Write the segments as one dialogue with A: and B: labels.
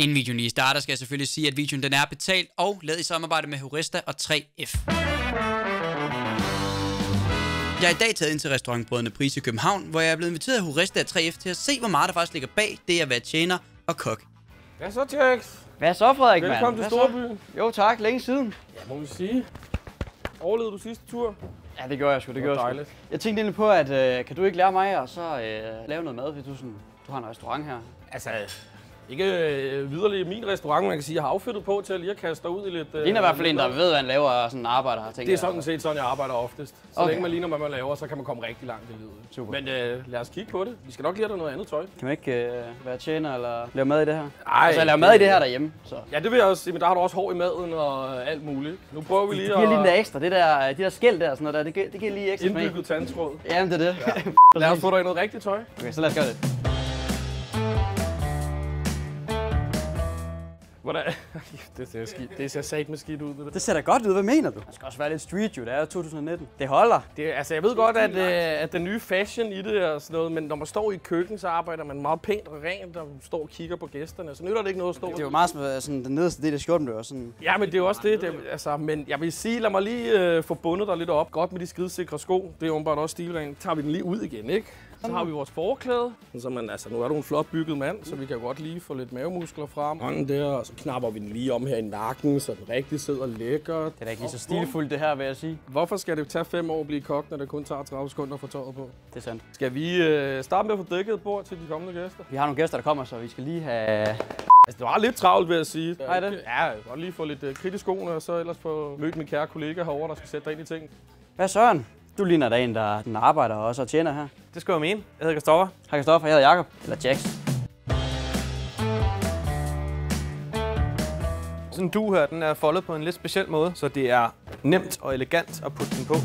A: Inden videoen lige starter, skal jeg selvfølgelig sige, at videoen den er betalt og lavet i samarbejde med Horesta og 3F. Jeg er i dag taget ind til restaurantbrødrene Price i København, hvor jeg er blevet inviteret af Horesta og 3F til at se, hvor meget der faktisk ligger bag det at være tjener og kok.
B: Hvad så, Jax?
C: Hvad så, Frederik, mand?
B: Velkommen til Storbyen.
C: Jo tak, længe siden.
B: Ja, må vi sige. Overlevede du sidste tur?
C: Ja, det gjorde jeg sgu, det gjorde jeg
B: dejligt.
C: sgu. Jeg tænkte egentlig på, at kan du ikke lære mig at så lave noget mad, hvis du har en restaurant her?
B: Altså, ikke viderelige min restaurant, man kan sige, jeg har affyttet på til at lige at kaste dig ud i lidt...
C: Det er i hvert fald en, der ved, hvad han laver og sådan arbejder her, tænker
B: Det er sådan set sådan, jeg arbejder oftest. Så
C: okay.
B: længe man ligner, hvad man laver, så kan man komme rigtig langt i livet.
C: Super.
B: Men lad os kigge på det. Vi skal nok lige have noget andet tøj.
C: Kan man ikke være tjener eller lave mad i det her?
B: Ej,
C: altså, lave mad i det her derhjemme, så.
B: Ja, det vil jeg også sige, men der har du også hår i maden og alt muligt. Nu prøver vi lige
C: Det giver lige lidt ekstra. De der skæld der, sådan noget der, det giver lige ekstra smag.
B: indbygget tandtråd.
C: Jamen, det er det.
B: Ja. Lad os få dig i noget rigtigt tøj.
C: Okay, så lad os gøre det.
B: Hvordan? Det ser satme skidt ud.
C: Det ser da godt ud, hvad mener du? Det skal også være lidt street, jo. Det er 2019. Det holder.
B: Altså, jeg ved godt, at den nye fashion i det og sådan noget, men når man står i et køkken, så arbejder man meget pænt og rent og står og kigger på gæsterne. Så nytter det ikke noget at stå.
C: Det er jo meget sådan, den nederste del af skjorten, der sådan.
B: Ja, men det er jo også det. Altså, men jeg vil sige, lad mig lige få bundet dig lidt op. Godt med de skridsikre sko. Det er åbenbart også stilrent. Tager vi den lige ud igen, ikke? Så har vi vores forklæde. Så man, altså, nu er du en flot bygget mand, så vi kan godt lige få lidt mavemuskler frem. Rangen der, og så knapper vi den lige om her i nakken, så den rigtig sidder lækkert.
C: Det er da ikke lige så stilfuldt det her, vil jeg sige.
B: Hvorfor skal det tage 5 år at blive kok, når det kun tager 30 sekunder at få tøjet på?
C: Det er sandt.
B: Skal vi starte med at få dækket et bord til de kommende gæster?
C: Vi har nogle gæster, der kommer, så vi skal lige have...
B: Altså, det var lidt travlt, vil jeg sige.
C: Nej, det?
B: Ja, jeg kan godt lige få lidt kridt i skoene, og så ellers få mødt min kære kollega herovre, der skal sætte dig ind i ting.
C: Hvad Søren? Du ligner da en, der arbejder og også tjener her.
B: Det skal jeg mene. Jeg hedder Kristoffer.
C: Hej Kristoffer, jeg hedder Jakob. Eller Jax.
D: Sådan en dug her, den er foldet på en lidt speciel måde, så det er nemt og elegant at putte den på.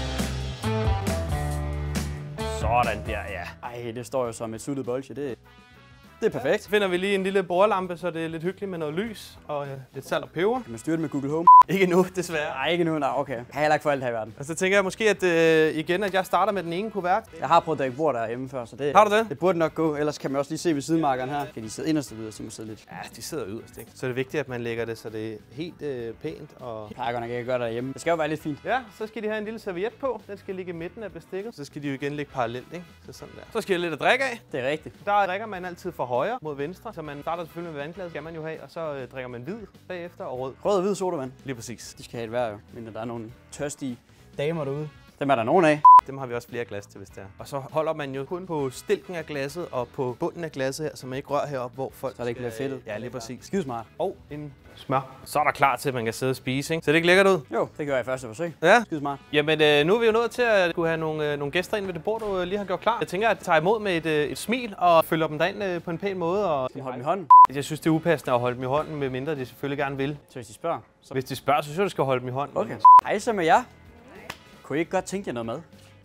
D: Sådan der, ja.
C: Ej, det står jo som et suttet bolsje. Det er perfekt.
D: Så finder vi lige en lille bordlampe, så det er lidt hyggeligt med noget lys og lidt salt og peber.
C: Kan man styre det med Google Home?
D: Ikke nu, desværre.
C: Nej, ikke nu. Nej, okay. Jeg har heller ikke for alt her i verden.
D: Og så tænker jeg måske, at at jeg starter med den ene kuvert.
C: Jeg har prøvet at dække bord derhjemme før, så det...
D: Har du det?
C: Det burde nok gå. Ellers kan man også lige se ved sidemarkeren her. Kan de sidde inderst ved, så de må sidde lidt.
D: Ja, de sidder yderst, ikke? Så det er vigtigt, at man lægger det, så det er helt pænt og...
C: Jeg plejer godt nok ikke at gøre det derhjemme. Det skal jo være lidt fint.
D: Ja, så skal de have en lille serviet på. Den skal ligge i midten af bestikket. Så skal de jo igen ligge parallelt, ikke? Så sådan der. Så skal jeg lidt at drikke af.
C: Det er rigtigt.
D: Der drikker man altid fra højre mod venstre, så man starter selvfølgelig med vandglas, skal man jo have, og så drikker man hvid bagefter og rød.
C: Rød og hvid sodavand.
D: Lige præcis.
C: De skal have et vejr jo, men der er nogle tørstige damer derude. Dem er der nogen af.
D: Dem har vi også flere glas til, hvis det er. Og så holder man jo kun på stilken af glasset og på bunden af glasset her, så man ikke rører heroppe, hvor folk...
C: Så det ikke bliver fedtet.
D: Ja, lige præcis.
C: Skidesmart.
D: Og en smør. Så er der klar til, at man kan sidde og spise, ikke? Ser det ikke lækkert ud?
C: Jo, det gør jeg i første forsøg.
D: Ja.
C: Skidesmart.
D: Jamen, nu er vi jo nået til at kunne have nogle gæster ind ved det bord, du lige har gjort klar. Jeg tænker, at jeg tager imod med et smil og følger dem derind på en pæn måde. Og
C: Skal holde dem i hånden?
D: jeg synes, det er upassende at holde dem i hånden, medmindre de selvfølgelig gerne vil.
C: Så hvis de spørger, så...
D: Hvis de spørger, så synes jeg, du skal holde dem i hånden.
C: Okay. Hej så med jer. Kunne I ikke godt tænke jer noget mad?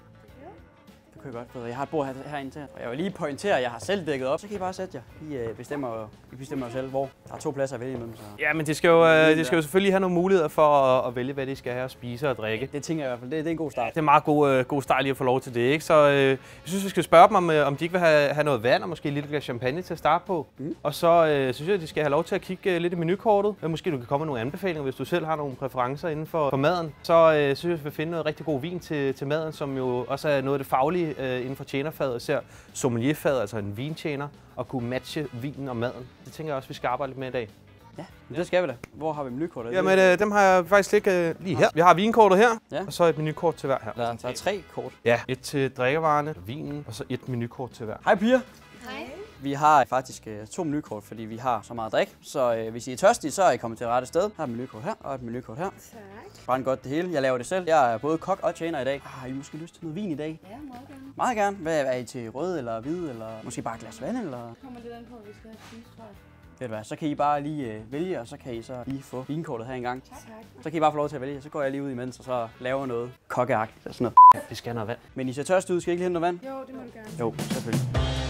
C: Det kunne jeg godt. Jeg har et bord herinde til. Og jeg vil lige pointere, at jeg har selv dækket op. Så kan I bare sætte jer. I bestemmer jo selv, hvor. Der er 2 pladser at vælge imellem. Så.
D: Ja, men de skal jo selvfølgelig have nogle muligheder for at vælge, hvad de skal have at spise og drikke.
C: Det tænker jeg i hvert fald. Det er en god start.
D: Det er en meget god start lige at få lov til det, ikke? Så jeg synes, vi skal spørge dem, om de ikke vil have noget vand og måske et lille glas champagne til at starte på. Og så synes jeg, at de skal have lov til at kigge lidt i menukortet. Måske du kan komme med nogle anbefalinger, hvis du selv har nogle præferencer inden for maden. Så synes jeg, at vi vil finde noget rigtig god vin til maden, som jo også er noget af det faglige inden for tjenerfaget, især sommelierfaget, altså en vintjener, og kunne matche vinen og maden. Det tænker jeg også, vi skal arbejde lidt med i dag.
C: Ja, det skal vi da. Hvor har vi menukortet?
D: Jamen, dem har jeg faktisk ikke lige her. Vi har vinkortet her,
C: ja.
D: Og så et menukort til hver her.
C: Der er 3 kort.
D: Ja, et til drikkevarerne, vinen, og så et menukort til hver.
C: Hej piger.
E: Hej.
C: Vi har faktisk 2 menukort, fordi vi har så meget drik. Så hvis I er tørstige, så er I kommet til det rette sted. Her er et menukort her, og et menukort her.
E: Tak.
C: Brænd godt det hele. Jeg laver det selv. Jeg er både kok og tjener i dag. Har I måske lyst til noget vin i dag?
E: Ja, meget gerne.
C: Meget gerne. Hvad er I til? Rød eller hvid? Eller måske bare et glas vand? Eller?
E: Det kommer lidt an på, at vi skal have spise, tror jeg.
C: Ved du hvad, så kan I bare lige vælge, og så kan I så lige få vinkortet her engang.
E: Tak.
C: Så kan I bare få lov til at vælge. Så går jeg lige ud imens, og så laver noget kokkeagtigt og sådan noget.
D: Ja, vi skal have noget vand.
C: Men I ser tørst ud. Skal I ikke hente noget vand?
E: Jo, det må du gerne.
C: Jo, selvfølgelig.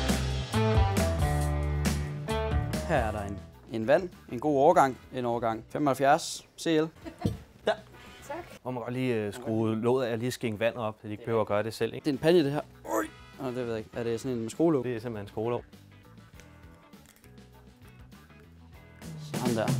C: Her er der en vand. En god årgang. En årgang 75 CL.
E: Tak.
D: Og man kan godt lige skrue låget af og lige skænke vand op, så de ikke behøver at gøre det selv, ikke?
C: Det er en pande, det her. Det ved jeg ikke. Er det sådan en med skruelåg?
D: Det er simpelthen en skruelåg.
C: Sådan der.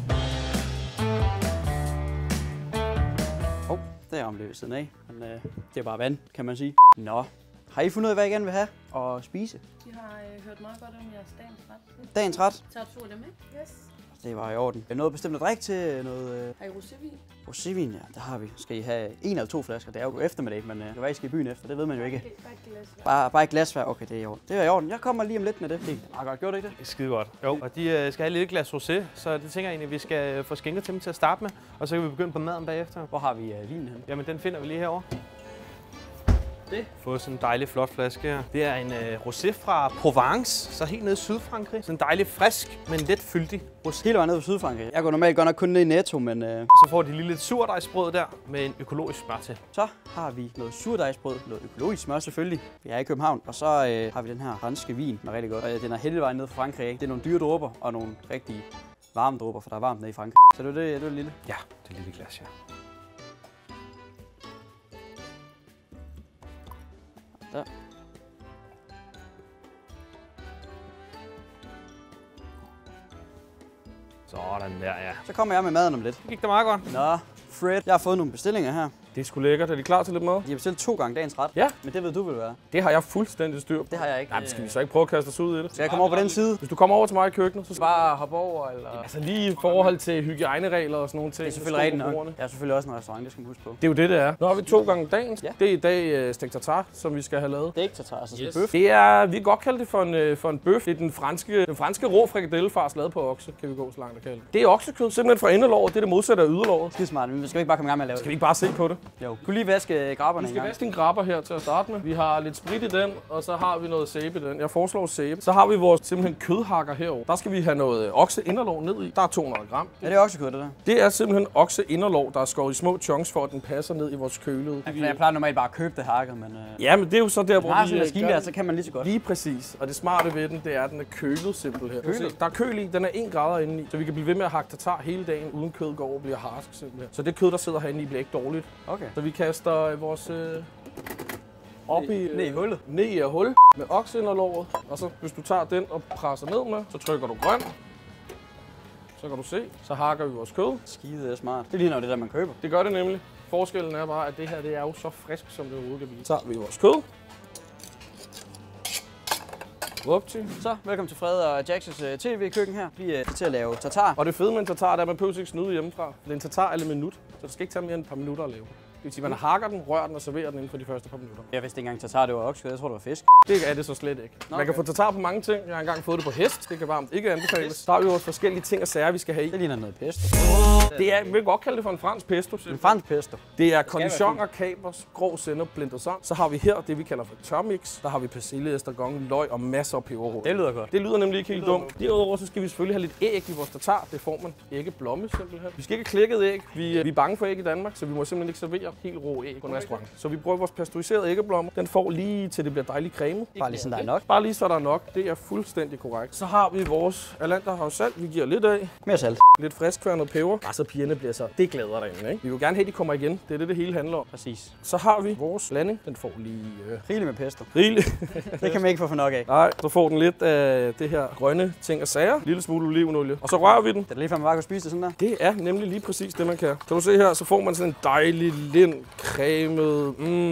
C: Der ramte det ved siden af, men det er bare vand, kan man sige. Nå, har I fundet ud af, hvad I gerne vil have og spise?
E: De har hørt meget godt om jeres dagens ret.
C: Dagens ret?
E: Tager 2 af dem, ikke? Yes.
C: Det var i orden. Noget bestemt at drikke til? Noget
E: Har I rosévin?
C: rosévin, ja, det har vi. Skal I have 1 eller 2 flasker? Det er jo eftermiddag, men det var I skal i byen efter, det ved man jo ikke.
E: Bare et glas hver.
C: Bare et glas hver? Okay, det er i orden. Det er i orden. Jeg kommer lige om lidt med det. Det er godt. Gjorde det ikke det?
D: Skide godt. Jo, og de skal have et lille glas rosé, så det tænker jeg egentlig, at vi skal få skænket til dem til at starte med. Og så kan vi begynde på maden bagefter.
C: Hvor har vi vinen hen?
D: Jamen, den finder vi lige herovre. Det. Få sådan en dejlig flot flaske her. Det er en rosé fra Provence, så helt nede i Sydfrankrig. Sådan en dejlig frisk, men lidt fyldig rosé.
C: Hele vejen ned i Sydfrankrig. Jeg går normalt godt nok kun ned i Netto, men...
D: Så får de lige lidt surdejsbrød der med en økologisk smør til.
C: Så har vi noget surdejsbrød, noget økologisk smør selvfølgelig. Vi er i København, og så har vi den her franske vin, den er rigtig godt. Og den er hele vejen ned fra Frankrig. Det er nogle dyre dråber og nogle rigtig varme dråber, for der er varmt nede i Frankrig. Så det er det lille.
D: Ja, det lille glas, ja.
C: Der.
D: Sådan der, ja.
C: Så kommer jeg med maden om lidt.
D: Det gik da meget godt.
C: Nå, Fred, jeg har fået nogle bestillinger her.
B: Det er sgu lækkert. Er de klar til lidt mad?
C: De har bestilt 2 gange dagens ret.
B: Ja.
C: Men det ved du vil være.
B: Det har jeg fuldstændig styr på.
C: Det har jeg ikke.
B: Nej, men skal vi så ikke prøve at kaste os ud i det?
C: Skal jeg komme over på den side?
B: Hvis du kommer over til mig i køkkenet, så
C: Bare hoppe over, eller?
B: altså lige i forhold til hygiejneregler og sådan nogle ting.
C: Det er selvfølgelig rigtigt nok. Jeg er selvfølgelig også en restaurant, det skal man huske på.
B: Det er jo det er. Nu har vi 2 gange dagens.
C: Ja.
B: Det er i dag stegt tartar, som vi skal have lavet.
C: Det er ikke tartar, altså
B: Yes.
C: bøf.
B: Det er, vi kan godt kalde det for en bøf. Det er den franske rå frikadellefars lavet på okse, kan vi gå så langt at kalde det. Det er oksekød, simpelthen fra inderlåret. Det er det modsatte af yderlåret.
C: Skide smart, men vi skal ikke bare komme i gang med at lave
B: Skal
C: det.
B: vi ikke bare se på det?
C: Jo. Kunne lige vaske grabberne
B: Vi
C: en
B: skal
C: gang.
B: vaske en grabber her til at starte med. Vi har lidt sprit i den, og så har vi noget sæbe i den. Jeg foreslår sæbe. Så har vi vores simpelthen kødhakker herovre. Der skal vi have noget okse inderlov ned i. Der er 200 gram.
C: Er det oksekød, det der?
B: Det er simpelthen okse inderlov, der er skåret i små chunks for, at den passer ned i vores kølede.
C: Jeg plejer normalt bare at købe det hakket, men...
B: Ja, men det er jo så der, hvor
C: har sådan en
B: vi
C: maskine der, så kan man lige så godt.
B: Lige præcis. Og det smarte ved den, det er, at den er kølet simpelthen.
C: Kølet?
B: Der er køl i. Den er 1 grader indeni, så vi kan blive ved med at hakke tartar hele dagen, uden kød går over og bliver harsk simpelthen. Så det kød, der sidder herinde i, bliver ikke dårligt.
C: Okay.
B: Så vi kaster vores op i,
C: ned i hullet.
B: Ned i hul med okseunderlåret. Og så hvis du tager den og presser ned med, så trykker du grøn. Så kan du se, så hakker vi vores kød.
C: Skide er smart. Det ligner jo det der, man køber.
B: Det gør det nemlig. Forskellen er bare, at det her det er jo så frisk, som det overhovedet kan blive. Så tager vi vores kød. Upti.
C: Så, velkommen til Fred og Jax's tv-køkken her. Vi er til at lave tartar.
B: Og det fede med en tartar, det er, at man behøver ikke snyde hjemmefra. Det er en tartar eller minut, så det skal ikke tage mere end et par minutter at lave. Det vil sige, man hakker den, rører den og serverer den inden for de første par minutter.
C: Jeg vidste ikke engang tartar, det var oksekød. Jeg tror, det var fisk.
B: Det er det så slet ikke. Man kan få tartar på mange ting. Jeg har engang fået det på hest. Det kan varmt ikke anbefales. Så har vi vores forskellige ting og sager, vi skal have i.
C: Det ligner noget pesto.
B: Det er, vi kan godt kalde det for en fransk pesto.
C: En fransk pesto.
B: Det er cornichon og kapers, grov sennep, blendet sammen. Så har vi her det, vi kalder for tørmix. Der har vi persille, estragon, løg og masser af peberrod.
C: Det lyder godt.
B: Det lyder nemlig ikke helt dumt. Derudover så skal vi selvfølgelig have lidt æg i vores tartar. Det får man æggeblomme simpelthen. Vi skal ikke have klækket æg. Vi er bange for æg i Danmark, så vi må simpelthen ikke servere helt rå æg på en restaurant. Så vi bruger vores pasteuriserede æggeblomme. Den får lige til det bliver dejligt cremet.
C: Bare lige sådan, der er nok.
B: Bare lige så der er nok. Det er fuldstændig korrekt. Så har vi vores alanterhavssalt. Vi giver lidt af.
C: Mere salt.
B: Lidt friskværnet peber. Og så pigerne bliver så. Det glæder derinde, ikke? Vi vil gerne have, at de kommer igen. Det er det hele handler om.
C: Præcis.
B: Så har vi vores blanding. Den får lige
C: Rigeligt med pesto.
B: rigeligt.
C: Det kan man ikke få for nok af.
B: Nej, så får den lidt af det her grønne ting og sager. Lille smule olivenolie. Og så rører vi den.
C: Det er lige før man bare kan spise det sådan der.
B: Det er nemlig lige præcis det, man kan. Kan du se her, så får man sådan en dejlig, lind, cremet,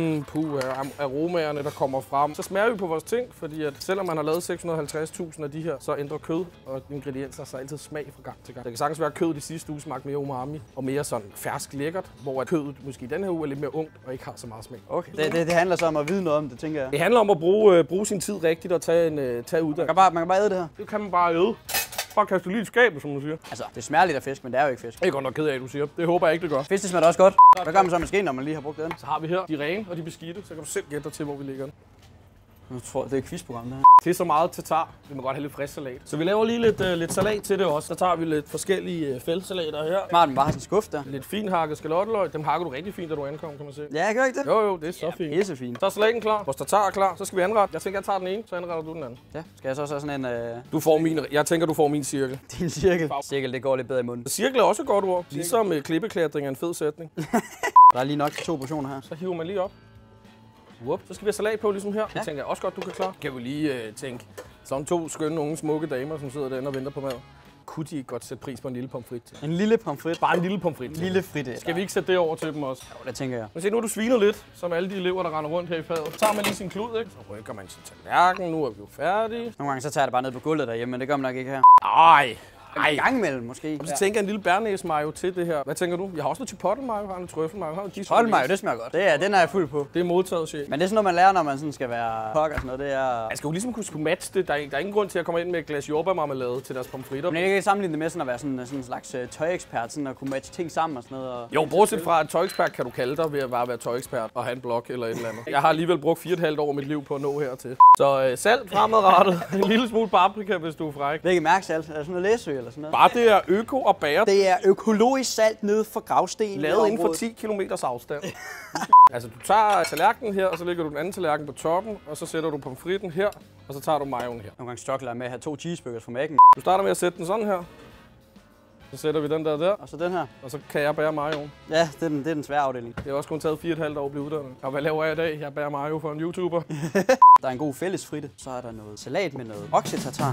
B: aromaerne, der kommer frem. Så smager vi på vores ting, fordi at selvom man har lavet 650.000 af de her, så ændrer kød og ingredienser sig altid smag fra gang til gang. Det kan sagtens være, at kødet i sidste uge smagte mere umami og mere sådan fersk lækkert, hvor at kødet måske i den her uge er lidt mere ungt og ikke har så meget smag.
C: Okay. Det handler så om at vide noget om det, tænker jeg.
B: Det handler om at bruge sin tid rigtigt og tage uddannelse.
C: Man kan bare æde det her.
B: Det kan man bare æde. Bare kaste lidt i skabet, som du siger.
C: Altså, det smager lidt af fisk, men det er jo ikke fisk.
B: Jeg er godt nok ked af, at du siger. Det håber jeg ikke, det gør.
C: Fisk, det smager også godt. Hvad gør man så med skeen, når man lige har brugt den?
B: Så har vi her de rene og de beskidte, så kan du selv gætte dig til, hvor vi ligger den.
C: Jeg tror, det er et quizprogram, det her.
B: Til så meget tartar. Vi må godt have lidt frisk salat. Så vi laver lige lidt salat til det også. Så tager vi lidt forskellige fældsalater her.
C: Smart, man bare har sin skuff der.
B: Lidt finhakket skalotteløg. Dem hakker du rigtig fint, da du ankom, kan man se.
C: Ja, jeg gør ikke det.
B: Jo, det er så fint.
C: Pisse fint.
B: Så er salaten klar. Vores tartar er klar. Så skal vi anrette. Jeg tænker, jeg tager den ene, så anretter du den anden.
C: Ja, skal jeg så have sådan en
B: Du får min. Jeg tænker, du får min cirkel.
C: din cirkel? Cirkel, det går lidt bedre i munden.
B: Cirkel er også et godt ord. Ligesom klippeklatring er en fed sætning.
C: Der er lige nok til 2 portioner her.
B: Så hiver man lige op. Whoop. Så skal vi have salat på, ligesom her. Det
C: Ja.
B: tænker jeg også godt, du kan klare. Kan vi lige tænke, sådan 2 skønne unge smukke damer, som sidder derinde og venter på mad. kunne de ikke godt sætte pris på en lille pomfrit til?
C: En lille pomfrit.
B: Bare en lille pomfrit.
C: Lille fritte.
B: Skal vi ikke sætte det over til dem også?
C: Jo, det tænker jeg.
B: Men se, nu er du sviner lidt, som alle de elever, der render rundt her i faget. Så tager man lige sin klud, ikke? Så rykker man sin tallerken. Nu er vi jo færdige.
C: Nogle gange så tager jeg det bare ned på gulvet derhjemme, men det gør man nok ikke her.
B: Ej.
C: En gang imellem måske.
B: Og så tænker jeg en lille bernæs mayo til det her. Hvad tænker du? Jeg har også noget chipotle mayo, har noget trøffel mayo, har noget
C: Hold mig, det smager godt. Den er jeg fuld på.
B: Det er modtaget, chef.
C: Men det er sådan noget, man lærer, når man sådan skal være kok og sådan noget. Det er...
B: Jeg skal jo ligesom kunne matche det. Der er ingen grund til at komme ind med et glas jordbærmarmelade til deres pomfritter.
C: Men jeg kan ikke sammenligne det med sådan at være sådan en slags tøjekspert, sådan at kunne matche ting sammen og sådan noget. Og...
B: Jo, bortset fra at tøjekspert kan du kalde dig ved at bare være tøjekspert og have en blog eller et eller andet. Jeg har alligevel brugt 4,5 år af mit liv på at nå hertil. Så salt fremadrettet, en lille smule paprika, hvis du er fræk.
C: Hvilket mærksalt? Er det sådan noget læsø eller sådan noget?
B: Bare det er øko og bære.
C: Det er økologisk salt nede for gravsten.
B: Lavet inden for 10 km afstand. Altså, du tager tallerkenen her, og så lægger du den anden tallerken på toppen, og så sætter du pomfritten her, og så tager du mayoen her.
C: Nogle gange struggler jeg med at have 2 cheeseburgers fra Mac'en.
B: Du starter med at sætte den sådan her. Så sætter vi den der,
C: Og så den her.
B: og så kan jeg bære mayoen.
C: Ja, det er den svære afdeling.
B: Det har også kun taget 4,5 år at blive uddannet. Og hvad laver jeg i dag? Jeg bærer mayo for en YouTuber.
C: Der er en god fællesfritte. Så er der noget salat med noget oksetartar.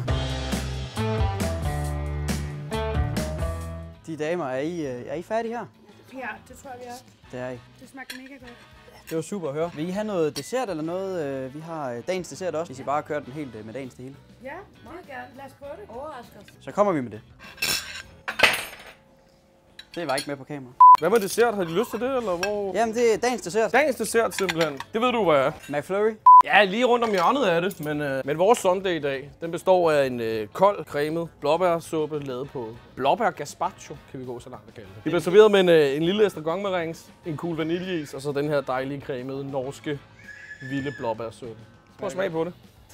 C: De damer, er I færdige her?
E: Ja, det tror jeg, vi er.
C: Det er I.
E: Det smagte mega godt.
C: Det var super at høre. Vil I have noget dessert eller noget? Vi har dagens dessert også, hvis I bare kører den helt med dagens det hele.
E: Ja, meget gerne. Lad os prøve det. Overrask os.
C: Så kommer vi med det. Det var ikke med på kamera.
B: Hvad med dessert? Har de lyst til det, eller hvor?
C: Jamen, det er dagens dessert.
B: Dagens dessert simpelthen. Det ved du, hvad er.
C: McFlurry.
B: Ja, lige rundt om hjørnet er det. Men vores sundae i dag, den består af en kold, cremet blåbærsuppe lavet på blåbær gazpacho, kan vi gå så langt at kalde det. Det bliver serveret med en lille estragonmaringue, en kugle vaniljeis, og så den her dejlige cremede norske vilde blåbærsuppe. Prøv at smage på det.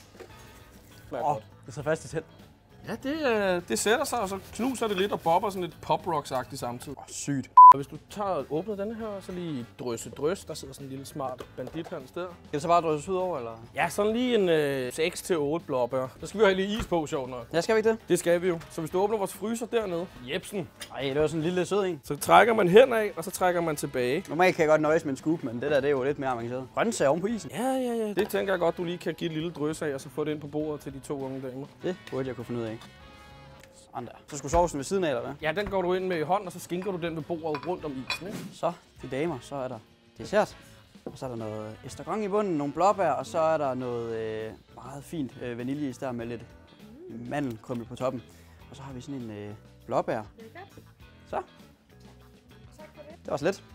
C: Det så fast i tæt.
B: Ja, det sætter sig, og så knuser det lidt og bobber sådan lidt pop-rocks-agtigt samtidig.
C: Sygt.
B: Og hvis du tager åbner denne her, så lige drøs, der sidder sådan en lille smart bandithans der.
C: Skal det så bare drysses ud over, eller?
B: Ja, sådan lige en 6-8 blåbær. Der skal vi jo have lidt is på, sjovt nok.
C: Ja, skal vi ikke det?
B: Det skal vi jo. Så hvis du åbner vores fryser dernede, Jebsen,
C: Ej, det var sådan en lille sød en.
B: så trækker man henad, og så trækker man tilbage.
C: Normalt kan jeg godt nøjes med en scoop, men det der, det er jo lidt mere avanceret. Grøntsager oven på isen.
B: Ja. Det tænker jeg godt, du lige kan give et lille drøs af, og så få det ind på bordet til de 2 unge damer.
C: Det burde jeg kunne finde ud af. Sådan der. Så skulle sovsen ved siden af, eller hvad?
B: Ja, den går du ind med i hånden, og så skinker du den ved bordet rundt om isen, ikke?
C: Så, de damer, så er der dessert. Og så er der noget estragon i bunden, nogle blåbær, og så er der noget meget fint vaniljeis der med lidt mandelkrømmel på toppen. Og så har vi sådan en blåbær. Så. Det var så let.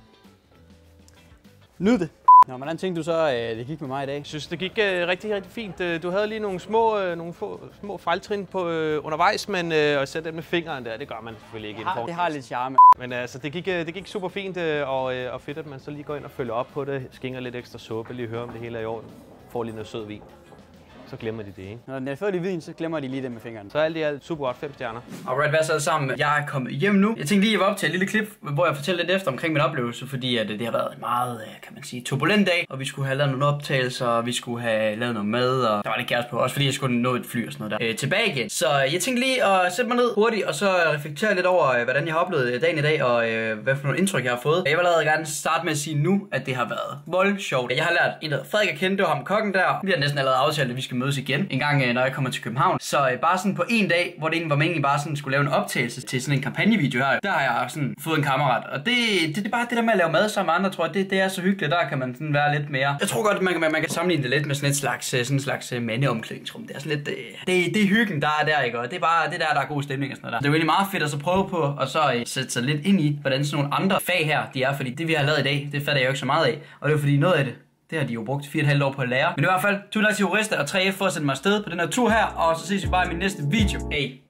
C: Nyd det. Nå, hvordan tænkte du så, det gik med mig i dag?
D: Jeg synes, det gik rigtig, rigtig fint. Du havde lige nogle små fejltrin på undervejs, men at sætte dem med fingeren der, det gør man selvfølgelig ikke.
C: Det har lidt charme.
D: Men altså, det gik super fint, og fedt, at man så lige går ind og følger op på det. Skinger lidt ekstra suppe, lige hører om det hele er i orden. Får lige noget sød vin. Så glemmer de det, ikke?
C: Når den er fået i vin, så glemmer de lige det med fingrene.
D: Så alt i alt super godt, 5 stjerner.
A: Alright, hvad så alle sammen? Jeg er kommet hjem nu. Jeg tænkte lige, at jeg var op til et lille klip, hvor jeg fortæller lidt efter omkring min oplevelse, fordi at det har været en meget, kan man sige, turbulent dag, og vi skulle have lavet nogle optagelser, og vi skulle have lavet noget mad, og der var lidt kæres på, også fordi jeg skulle nå et fly og sådan noget der. Tilbage igen. Så jeg tænkte lige at sætte mig ned hurtigt, og så reflektere lidt over, hvordan jeg har oplevet dagen i dag, og hvad for nogle indtryk jeg har fået. Jeg vil allerede gerne starte med at sige nu, at det har været voldsjovt. Jeg har lært en, der hedder Frederik at kende, det var ham kokken der. Vi har næsten allerede aftalt, at vi skal mødes igen en gang, når jeg kommer til København. Så bare sådan på en dag, hvor det egentlig var meningen bare sådan skulle lave en optagelse til sådan en kampagnevideo her, der har jeg sådan fået en kammerat. Og det er bare det der med at lave mad sammen med andre, tror jeg, det er så hyggeligt. Der kan man sådan være lidt mere. Jeg tror godt, man kan sammenligne det lidt med sådan et slags mandeomklædningsrum. Det er sådan lidt, det er hyggen, der er der, ikke? Og det er bare det der er god stemning og sådan noget der. Det er jo egentlig meget fedt at så prøve på, og så sætte sig lidt ind i, hvordan sådan nogle andre fag her, de er. Fordi det vi har lavet i dag, det fatter jeg jo ikke så meget af. Og det er jo fordi noget af det har de jo brugt 4,5 år på at lære. Men i hvert fald, tusind tak til Horesta og 3F for at sende mig afsted på den her tur her, og så ses vi bare i min næste video. Hey.